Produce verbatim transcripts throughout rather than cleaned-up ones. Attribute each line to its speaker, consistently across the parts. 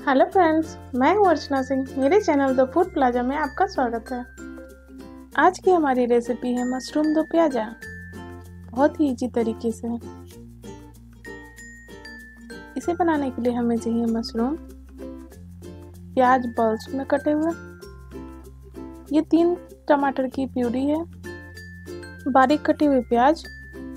Speaker 1: Hello friends, मैं हूँ अर्चना सिंह। मेरे चैनल द फूड प्लाजा में आपका स्वागत है। आज की हमारी रेसिपी है मशरूम दो प्याजा। बहुत ही इजी तरीके से। इसे बनाने के लिए हमें चाहिए मशरूम, प्याज बॉल्स में कटे हुए, ये तीन टमाटर की प्यूरी है, बारीक कटी हुई प्याज,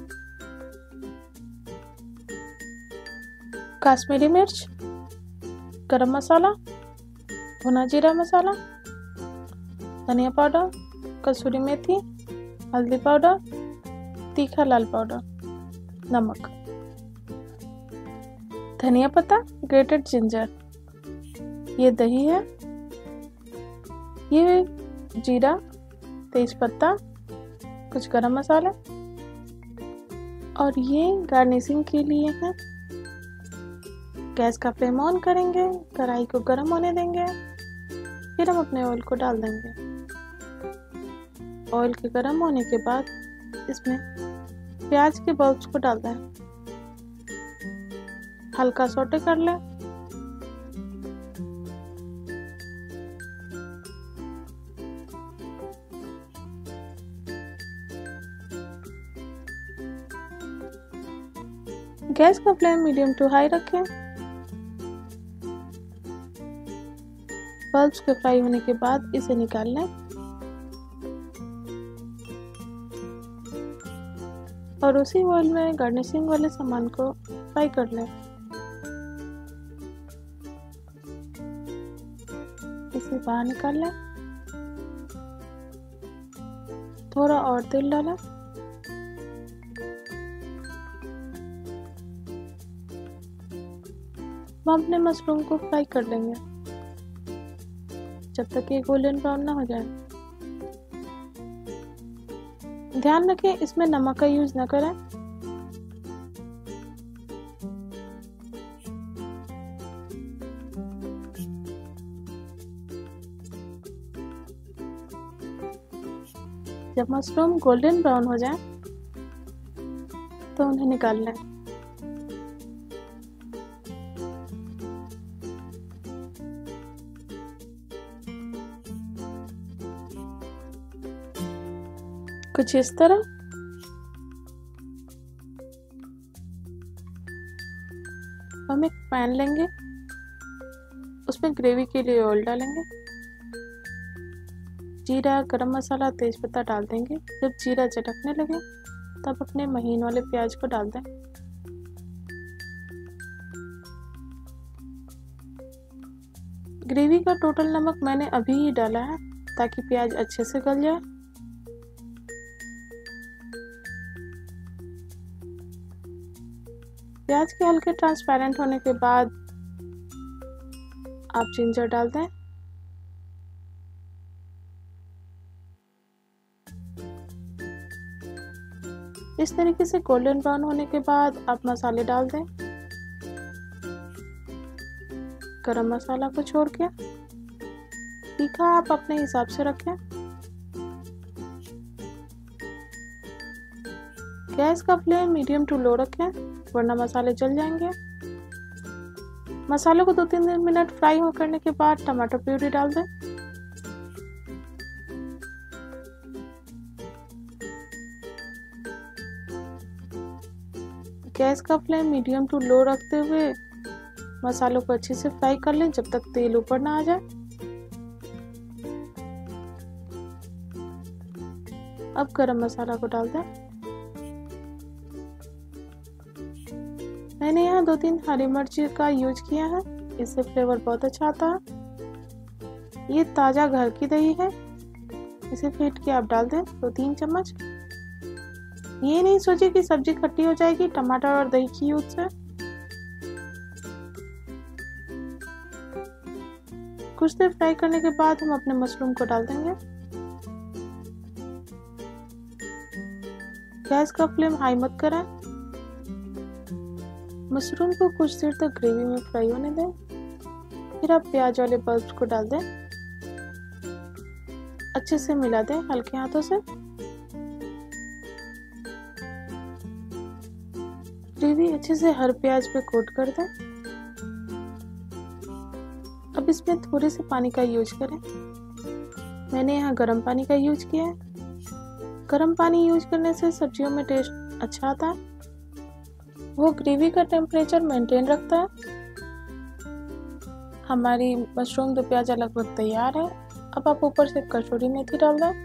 Speaker 1: कश्मीरी मिर्च, गरम मसाला, भुना जीरा मसाला, धनिया पाउडर, कसूरी मेथी, हल्दी पाउडर, तीखा लाल पाउडर, नमक, धनिया पत्ता, ग्रेटेड जिंजर, ये दही है, ये जीरा, तेज पत्ता, कुछ गरम मसाला और ये गार्निशिंग के लिए है। गैस का फ्लेम ऑन करेंगे, कढ़ाई को गर्म होने देंगे, फिर हम अपने ऑयल को डाल देंगे। ऑयल के गर्म होने के बाद इसमें प्याज के बॉल्स को डाल दें, हल्का सौटे कर लें। गैस का फ्लेम मीडियम टू हाई रखें। बल्ब्स के फ्राई होने के बाद इसे निकाल लें और उसी ऑयल में गार्निशिंग वाले सामान को फ्राई कर लें। इसे बाहर निकाल लें, थोड़ा और तेल डालें, हम अपने मशरूम को फ्राई कर लेंगे जब तक ये गोल्डन ब्राउन ना हो जाए। ध्यान रखें इसमें नमक का यूज ना करें। जब मशरूम गोल्डन ब्राउन हो जाए तो उन्हें निकाल लें। कुछ इस तरह। हम एक पैन लेंगे, उसमें ग्रेवी के लिए ऑयल डालेंगे, जीरा, गरम मसाला, तेज पत्ता डाल देंगे। जब जीरा चटकने लगे तब अपने महीन वाले प्याज को डाल दें। ग्रेवी का टोटल नमक मैंने अभी ही डाला है ताकि प्याज अच्छे से गल जाए। प्याज के हल्के ट्रांसपेरेंट होने के बाद आप जिंजर डाल दें। इस तरीके से गोल्डन ब्राउन होने के बाद आप मसाले डाल दें। गरम मसाला को छोड़ के तीखा आप अपने हिसाब से रखें। गैस का फ्लेम मीडियम टू लो रखें वरना मसाले जल जाएंगे। मसालों को दो तीन मिनट फ्राई हो करने के बाद टमाटर प्यूरी डाल दें। गैस का फ्लेम मीडियम टू लो रखते हुए मसालों को अच्छे से फ्राई कर लें जब तक तेल ऊपर ना आ जाए। अब गरम मसाला को डाल दें। मैंने यहाँ दो तीन हरी मिर्च का यूज किया है, इससे फ्लेवर बहुत अच्छा आता है। ये ताज़ा घर की दही है, इसे फेंट के आप डाल दें दो तीन चम्मच। ये नहीं सोचे कि सब्जी खट्टी हो जाएगी टमाटर और दही की यूज से। कुछ देर फ्राई करने के बाद हम अपने मशरूम को डाल देंगे। गैस का फ्लेम हाई मत करें। मशरूम को कुछ देर तक ग्रेवी में फ्राई होने दें, फिर आप प्याज वाले बल्ब्स को डाल दें। अच्छे से मिला दें हल्के हाथों से। ग्रेवी अच्छे से हर प्याज पे कोट कर दें। अब इसमें थोड़े से पानी का यूज करें। मैंने यहाँ गर्म पानी का यूज किया है। गर्म पानी यूज करने से सब्जियों में टेस्ट अच्छा आता है। वो ग्रेवी का टेम्परेचर मेंटेन रखता है। हमारी मशरूम दो प्याजा लगभग तैयार है। अब आप ऊपर से कसूरी मेथी डाल दें।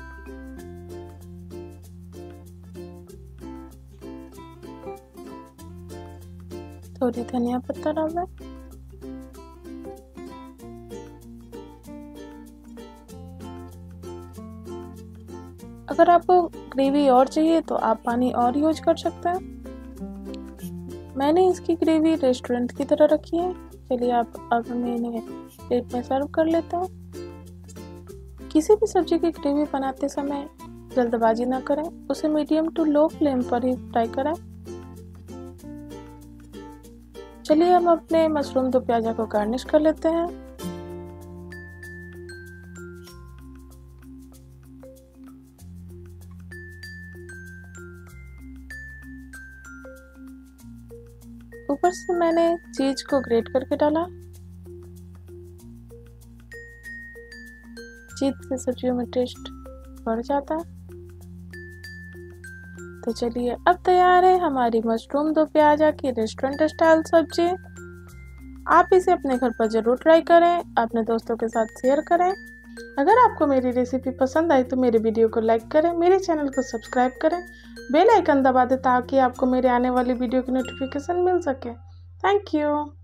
Speaker 1: थोड़ी धनिया पत्ता डाल दें। अगर आपको ग्रेवी और चाहिए तो आप पानी और यूज कर सकते हैं। मैंने इसकी ग्रेवी रेस्टोरेंट की तरह रखी है। चलिए आप अब मैं इन्हें प्लेट में सर्व कर लेता हूँ। किसी भी सब्जी की ग्रेवी बनाते समय जल्दबाजी ना करें, उसे मीडियम टू लो फ्लेम पर ही फ्राई करें। चलिए हम अपने मशरूम दो प्याजा को गार्निश कर लेते हैं। ऊपर से मैंने चीज को ग्रेट करके डाला। चीज से सब्जियों में टेस्ट बढ़ जाता है। तो चलिए अब तैयार है हमारी मशरूम दो प्याजा की रेस्टोरेंट स्टाइल सब्जी। आप इसे अपने घर पर जरूर ट्राई करें, अपने दोस्तों के साथ शेयर करें। अगर आपको मेरी रेसिपी पसंद आई तो मेरे वीडियो को लाइक करें, मेरे चैनल को सब्सक्राइब करें, बेल आइकन दबा दें ताकि आपको मेरे आने वाली वीडियो की नोटिफिकेशन मिल सके। Thank you.